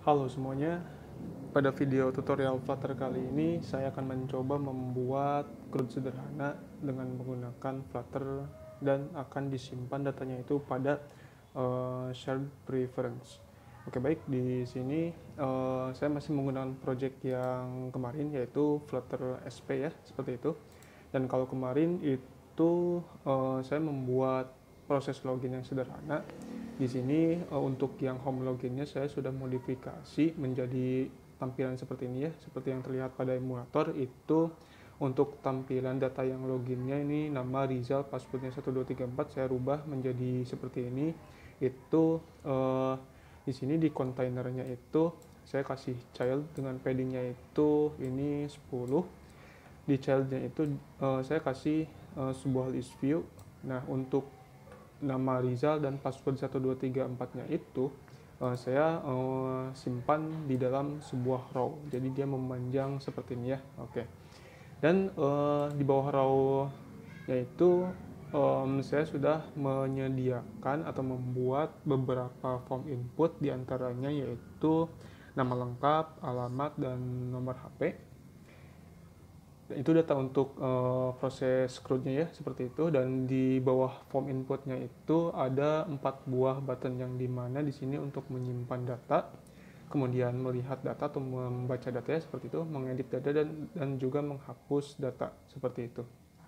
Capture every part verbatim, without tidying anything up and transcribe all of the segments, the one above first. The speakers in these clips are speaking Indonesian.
Halo semuanya, pada video tutorial Flutter kali ini saya akan mencoba membuat CRUD sederhana dengan menggunakan Flutter dan akan disimpan datanya itu pada uh, shared preference. Oke, baik, di sini uh, saya masih menggunakan project yang kemarin yaitu Flutter S P ya, seperti itu. Dan kalau kemarin itu uh, saya membuat proses login yang sederhana. Di sini uh, untuk yang home loginnya saya sudah modifikasi menjadi tampilan seperti ini ya, seperti yang terlihat pada emulator. Itu untuk tampilan data yang loginnya ini nama Rizal, passwordnya satu dua tiga empat saya rubah menjadi seperti ini. Itu uh, di sini di kontainernya itu saya kasih child dengan paddingnya itu ini sepuluh. Di childnya itu uh, saya kasih uh, sebuah list view. Nah, untuk nama Rizal dan password satu dua tiga empat-nya itu uh, saya uh, simpan di dalam sebuah row. Jadi dia memanjang seperti ini ya. Oke. Dan uh, di bawah row yaitu um, saya sudah menyediakan atau membuat beberapa form input, diantaranya yaitu nama lengkap, alamat, dan nomor H P. Itu data untuk uh, proses CRUD-nya ya, seperti itu. Dan di bawah form inputnya itu ada empat buah button yang dimana di sini untuk menyimpan data, kemudian melihat data atau membaca data ya, seperti itu, mengedit data, dan dan juga menghapus data, seperti itu.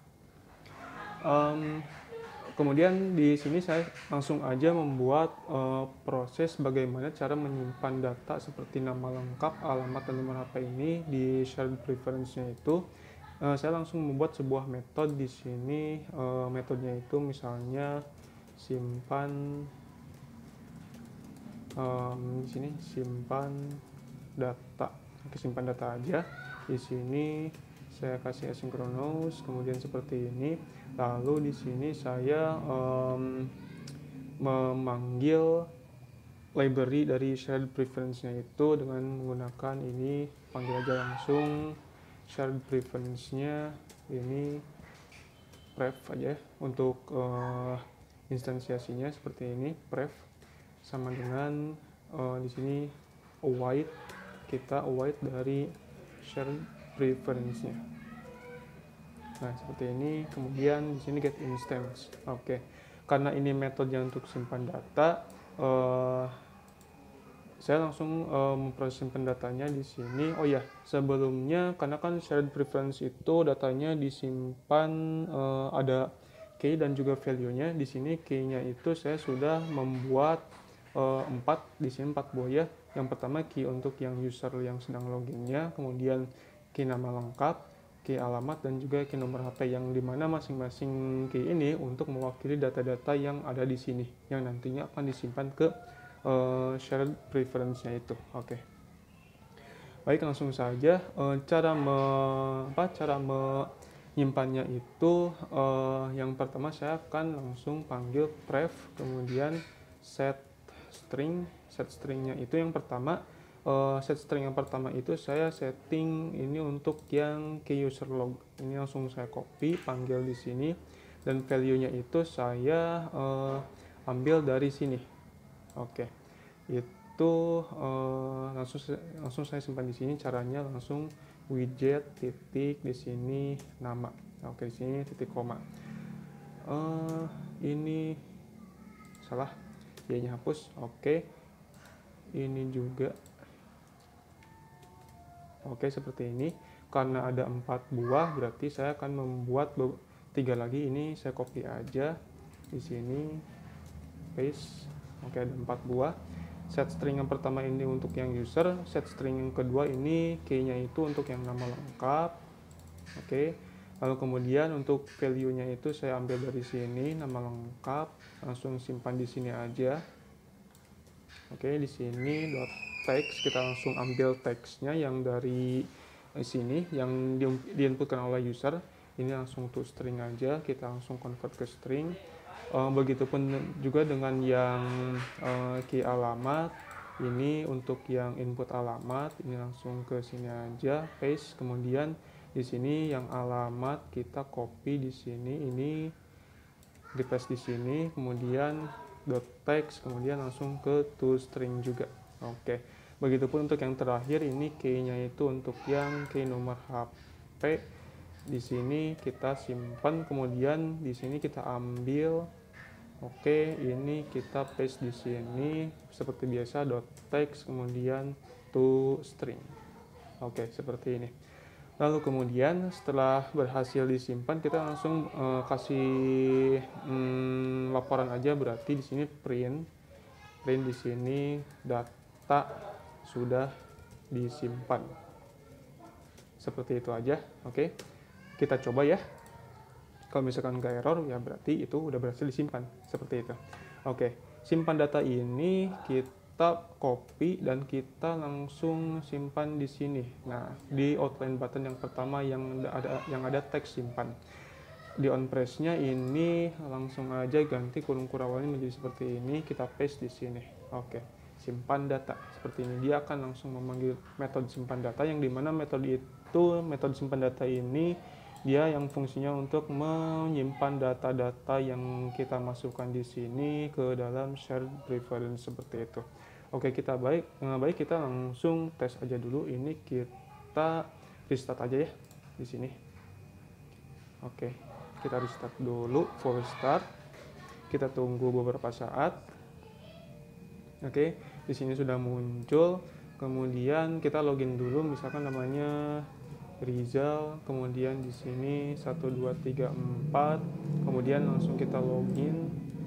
Um, kemudian di sini saya langsung aja membuat uh, proses bagaimana cara menyimpan data seperti nama lengkap, alamat, dan nomor H P ini di shared preference-nya itu. Uh, saya langsung membuat sebuah metode di sini. Uh, metodenya itu misalnya simpan um, di sini simpan data. Oke, simpan data aja. Di sini saya kasih asynchronous, kemudian seperti ini. Lalu di sini saya um, memanggil library dari shared preference-nya itu dengan menggunakan ini, panggil aja langsung shared preference-nya ini pref aja untuk uh, instansiasinya seperti ini, pref sama dengan uh, di sini await, kita await dari shared preference-nya. Nah, seperti ini. Kemudian di sini get instance. Oke. Karena ini metodenya untuk simpan data, uh, saya langsung uh, memproses simpan datanya di sini. Oh ya, sebelumnya karena kan shared preference itu datanya disimpan uh, ada key dan juga value-nya. Di sini key-nya itu saya sudah membuat uh, empat, di sini empat buah ya. Yang pertama key untuk yang user yang sedang loginnya, kemudian key nama lengkap, key alamat, dan juga key nomor H P, yang dimana masing-masing key ini untuk mewakili data-data yang ada di sini yang nantinya akan disimpan ke uh, shared preference-nya itu. Oke. Okay. Baik, langsung saja uh, cara me, apa cara menyimpannya itu uh, yang pertama saya akan langsung panggil pref, kemudian set string. Set stringnya itu yang pertama, uh, set string yang pertama itu saya setting ini untuk yang key user log. Ini langsung saya copy, panggil di sini, dan value-nya itu saya uh, ambil dari sini. Oke, itu uh, langsung langsung saya simpan di sini. Caranya langsung widget titik di sini nama. Oke, di sini titik koma. Uh, ini salah, y-nya hapus. Oke, ini juga. Oke, seperti ini. Karena ada empat buah, berarti saya akan membuat tiga lagi. Ini saya copy aja di sini, paste. Oke, ada empat buah. Set string yang pertama ini untuk yang user, set string yang kedua ini key-nya itu untuk yang nama lengkap. Oke, lalu kemudian untuk value-nya itu saya ambil dari sini, nama lengkap, langsung simpan di sini aja. Oke, di sini dot text, kita langsung ambil text-nya yang dari sini yang di, diinputkan oleh user. Ini langsung to string aja, kita langsung convert ke string. Uh, begitupun juga dengan yang uh, key alamat. Ini untuk yang input alamat, ini langsung ke sini aja, paste. Kemudian di sini yang alamat kita copy di sini, ini di paste di sini, kemudian dot text, kemudian langsung ke toString juga. Oke. Begitupun untuk yang terakhir, ini key-nya itu untuk yang key nomor H P. Di sini kita simpan, kemudian di sini kita ambil. Oke, ini kita paste di sini seperti biasa, dot text kemudian to string. Oke, seperti ini. Lalu kemudian setelah berhasil disimpan, kita langsung uh, kasih um, laporan aja, berarti di sini print print di sini data sudah disimpan. Seperti itu aja. Oke. Kita coba ya. Kalau misalkan nggak error, ya berarti itu udah berhasil disimpan. Seperti itu. Oke, simpan data ini kita copy dan kita langsung simpan di sini. Nah, di outline button yang pertama yang ada yang ada teks simpan. Di on press-nya ini langsung aja ganti kurung kurawalnya menjadi seperti ini, kita paste di sini. Oke, simpan data seperti ini. Dia akan langsung memanggil metode simpan data, yang dimana metode itu, metode simpan data ini dia yang fungsinya untuk menyimpan data-data yang kita masukkan di sini ke dalam shared preference seperti itu. Oke, kita baik, nah, baik kita langsung tes aja dulu. Ini kita restart aja ya di sini. Oke, kita restart dulu, full start. Kita tunggu beberapa saat. Oke, di sini sudah muncul. Kemudian kita login dulu, misalkan namanya Rizal, kemudian di sini satu dua tiga empat, kemudian langsung kita login.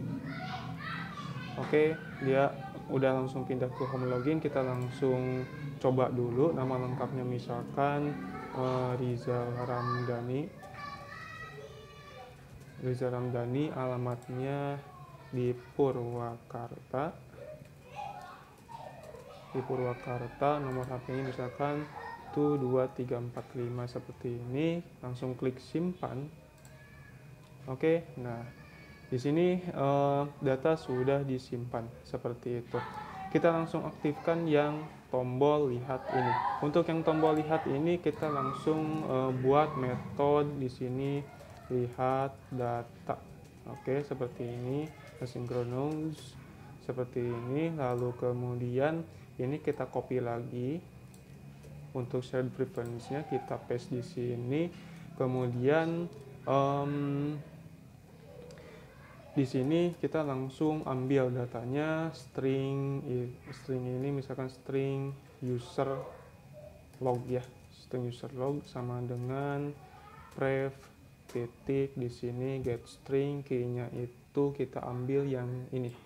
Oke, dia udah langsung pindah ke home login. Kita langsung coba dulu nama lengkapnya, misalkan uh, Rizal Ramdhani. Rizal Ramdhani, alamatnya di Purwakarta. Di Purwakarta, nomor H P-nya misalkan satu dua tiga empat lima seperti ini. Langsung klik simpan. Oke, nah di sini uh, data sudah disimpan seperti itu. Kita langsung aktifkan yang tombol lihat ini. Untuk yang tombol lihat ini kita langsung uh, buat metode di sini lihat data. Oke, seperti ini, asynchronous seperti ini. Lalu kemudian ini kita copy lagi. Untuk shared preference-nya kita paste di sini. Kemudian um, di sini kita langsung ambil datanya, string string ini misalkan string user log ya. String user log sama dengan pref titik di sini get string, key-nya itu kita ambil yang ini.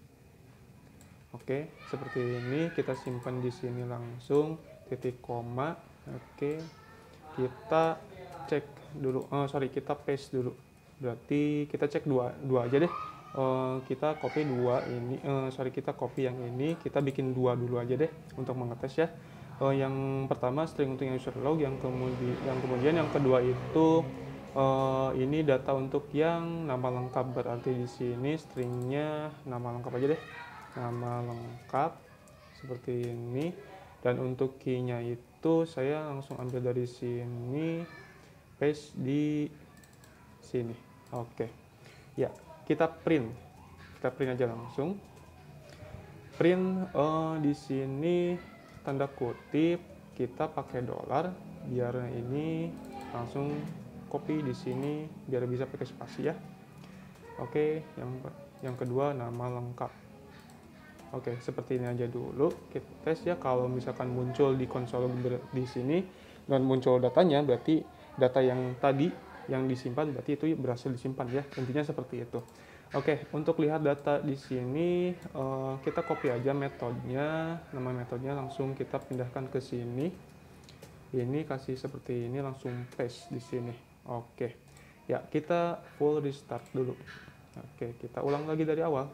Oke, seperti ini kita simpan di sini langsung. Titik koma. Oke, kita cek dulu, oh sorry kita paste dulu, berarti kita cek dua dua aja deh. Uh, kita copy dua ini, uh, sorry kita copy yang ini, kita bikin dua dulu aja deh untuk mengetes ya. Uh, yang pertama string untuk yang user log, yang kemudian yang kemudian yang kedua itu uh, ini data untuk yang nama lengkap, berarti di sini stringnya nama lengkap aja deh, nama lengkap seperti ini. Dan untuk key-nya itu saya langsung ambil dari sini, paste di sini. Oke. Ya, kita print. Kita print aja langsung. Print uh, di sini tanda kutip kita pakai dolar biar ini langsung copy di sini biar bisa pakai spasi ya. Oke, yang yang kedua nama lengkap. Oke, seperti ini aja dulu. Kita tes ya, kalau misalkan muncul di konsol di sini dan muncul datanya, berarti data yang tadi yang disimpan berarti itu berhasil disimpan ya. Intinya seperti itu. Oke, untuk lihat data di sini uh, kita copy aja metodenya, nama metodenya langsung kita pindahkan ke sini. Ini kasih seperti ini, langsung paste di sini. Oke. Ya, kita full restart dulu. Oke, kita ulang lagi dari awal.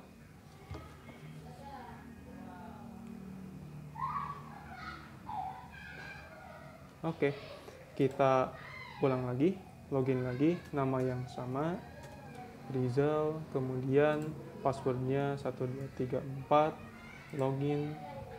Oke, kita ulang lagi, login lagi, nama yang sama, Rizal, kemudian passwordnya satu dua tiga empat, login.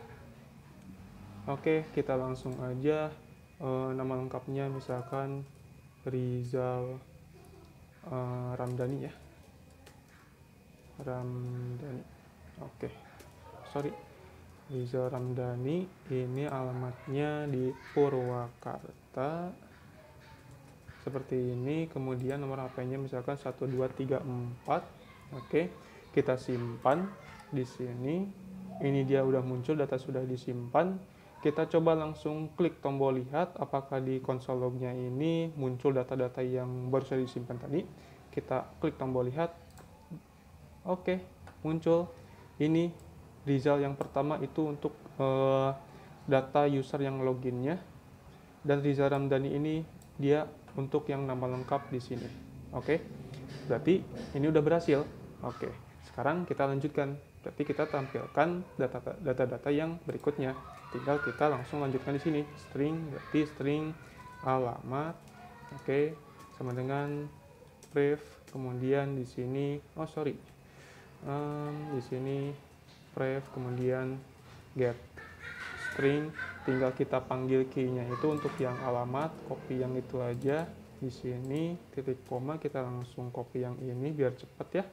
Oke, kita langsung aja uh, nama lengkapnya misalkan Rizal uh, Ramdhani ya, Ramdhani. Oke, sorry. Rizal Ramdhani, ini alamatnya di Purwakarta seperti ini, kemudian nomor H P-nya misalkan satu dua tiga empat. Oke, kita simpan di sini. Ini dia udah muncul, data sudah disimpan. Kita coba langsung klik tombol lihat apakah di konsol lognya ini muncul data-data yang baru saja disimpan tadi. Kita klik tombol lihat. Oke, muncul. Ini Rizal yang pertama itu untuk uh, data user yang loginnya, dan Rizal Ramdhani ini dia untuk yang nama lengkap di sini. Oke, berarti ini udah berhasil. Oke, sekarang kita lanjutkan. Berarti kita tampilkan data-data yang berikutnya. Tinggal kita langsung lanjutkan di sini. String, berarti string alamat. Oke, sama dengan pref. Kemudian di sini, oh sorry, um, di sini pref, kemudian get string. Tinggal kita panggil key-nya itu untuk yang alamat, copy yang itu aja. Di sini titik koma, kita langsung copy yang ini biar cepat ya.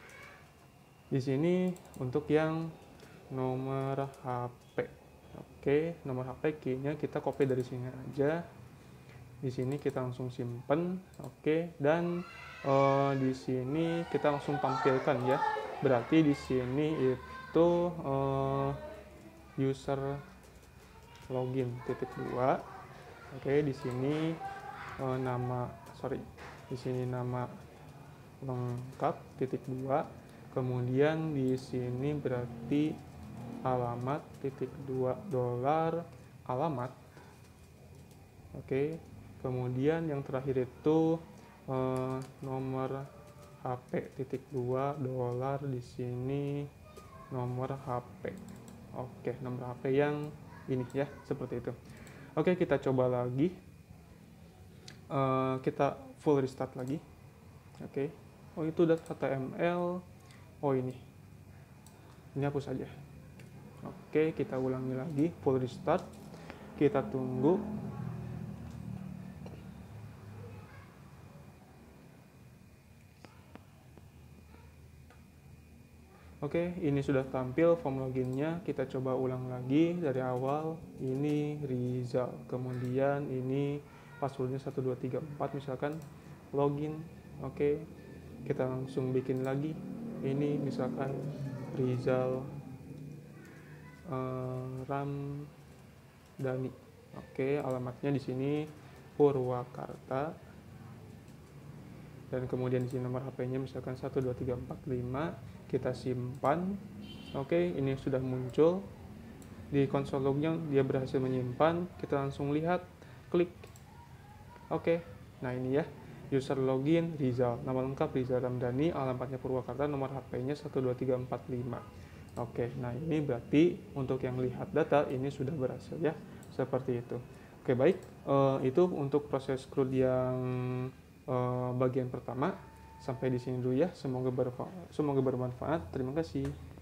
Di sini untuk yang nomor H P. Oke, nomor H P key-nya kita copy dari sini aja. Di sini kita langsung simpen. Oke, dan uh, di sini kita langsung tampilkan ya. Berarti di sini itu uh, user login titik dua. Oke, di sini uh, nama sorry di sini nama lengkap titik dua. Kemudian di sini berarti alamat titik dua dolar alamat. Oke, kemudian yang terakhir itu uh, nomor H P titik dua dolar, di sini nomor H P. Oke, nomor H P yang ini ya, seperti itu. Oke, kita coba lagi. Uh, kita full restart lagi. Oke. Oh, itu udah H T M L. Oh, ini. Ini hapus saja. Oke, kita ulangi lagi, full restart. Kita tunggu. Oke, ini sudah tampil form loginnya. Kita coba ulang lagi dari awal. Ini Rizal. Kemudian ini passwordnya satu dua tiga empat misalkan. Login. Oke, kita langsung bikin lagi. Ini misalkan Rizal uh, Ramdhani. Oke, alamatnya di sini Purwakarta. Dan kemudian di sini nomor H P-nya misalkan satu dua tiga empat lima. Kita simpan. Oke, ini sudah muncul di konsol lognya, dia berhasil menyimpan. Kita langsung lihat, klik. Oke, nah ini ya, user login Rizal, nama lengkap Rizal Ramdhani, alamatnya Purwakarta, nomor H P-nya satu dua tiga empat lima. Oke, nah ini berarti untuk yang lihat data ini sudah berhasil ya, seperti itu. Oke, baik, uh, itu untuk proses C R U D yang uh, bagian pertama. Sampai di sini dulu ya, semoga bermanfaat. Semoga bermanfaat. Terima kasih.